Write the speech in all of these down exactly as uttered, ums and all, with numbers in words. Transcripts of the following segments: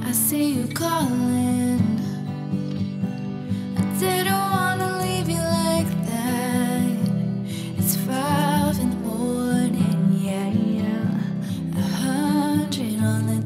I see you calling. I didn't wanna leave you like that. It's five in the morning, yeah, yeah. A hundred on the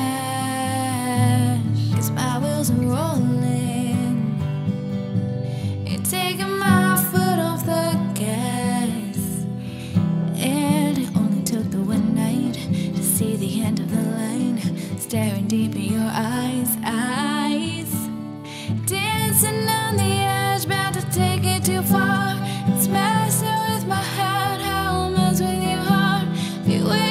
dash, 'cause my wheels are rolling. You're taking my foot off the gas, and it only took the one night to see the end of the line. Staring deep in your eyes, eyes, dancing on the edge, about to take it too far. It's messing with my head, how I mess with your heart. If you